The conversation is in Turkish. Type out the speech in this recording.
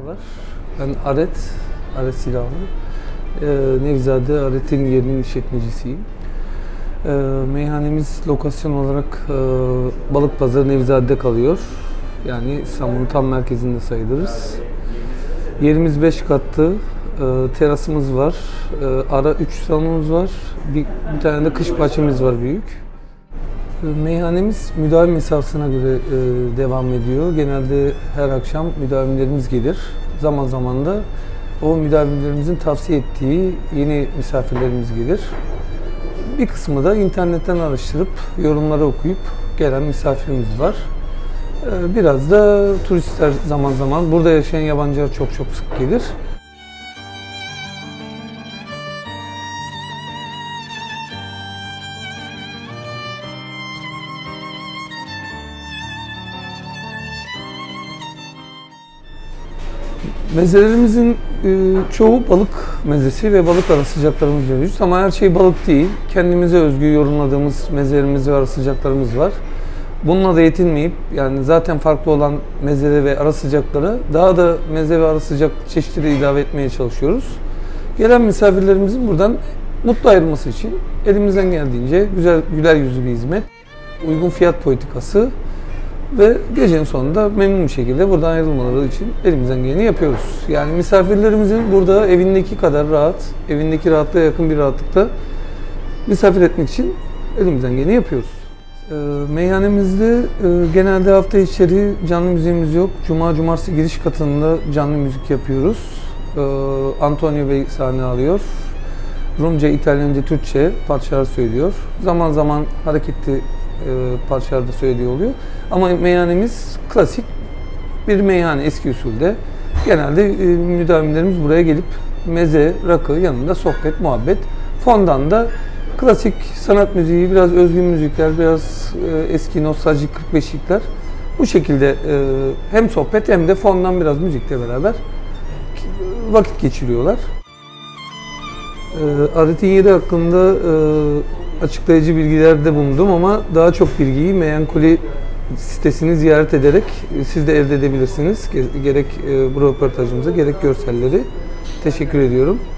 Merhabalar, ben Aret Silahlı. Nevzade Aret'in yerinin işletmecisiyim. Meyhanemiz lokasyon olarak Balıkpazarı Nevzade'de kalıyor. Yani İstanbul'un tam merkezinde sayılırız. Yerimiz 5 katlı, terasımız var, ara 3 salonumuz var, bir tane de kış bahçemiz var büyük. Meyhanemiz müdavim mesafesine göre devam ediyor. Genelde her akşam müdavimlerimiz gelir. Zaman zaman da o müdavimlerimizin tavsiye ettiği yeni misafirlerimiz gelir. Bir kısmı da internetten araştırıp yorumları okuyup gelen misafirimiz var. Biraz da turistler zaman zaman, burada yaşayan yabancılar çok sık gelir. Mezelerimizin çoğu balık mezesi ve balık ara sıcaklarımız mevcut ama her şey balık değil. Kendimize özgü yorumladığımız mezelerimiz ve ara sıcaklarımız var. Bununla da yetinmeyip, yani zaten farklı olan meze ve ara sıcaklara daha da meze ve ara sıcak çeşitleri ilave etmeye çalışıyoruz. Gelen misafirlerimizin buradan mutlu ayrılması için elimizden geldiğince güler yüzlü bir hizmet, uygun fiyat politikası ve gecenin sonunda memnun bir şekilde buradan ayrılmaları için elimizden geleni yapıyoruz. Yani misafirlerimizin burada evindeki kadar rahat, evindeki rahatlığa yakın bir rahatlıkta misafir etmek için elimizden geleni yapıyoruz. Meyhanemizde genelde hafta içleri canlı müziğimiz yok. Cumartesi giriş katında canlı müzik yapıyoruz. Antonio Bey sahne alıyor. Rumca, İtalyanca, Türkçe parçalar söylüyor. Zaman zaman hareketli parçalarda söylediği oluyor. Ama meyhanemiz klasik bir meyhane, eski usulde. Genelde müdavimlerimiz buraya gelip meze, rakı, yanında sohbet, muhabbet. Fondan da klasik sanat müziği, biraz özgün müzikler, biraz eski nostaljik 45'likler. Bu şekilde hem sohbet hem de fondan biraz müzikle beraber vakit geçiriyorlar. Aret'in yeri hakkında açıklayıcı bilgilerde bulundum ama daha çok bilgiyi Meyankoli sitesini ziyaret ederek siz de elde edebilirsiniz. Gerek bu röportajımıza gerek görselleri. Teşekkür ediyorum.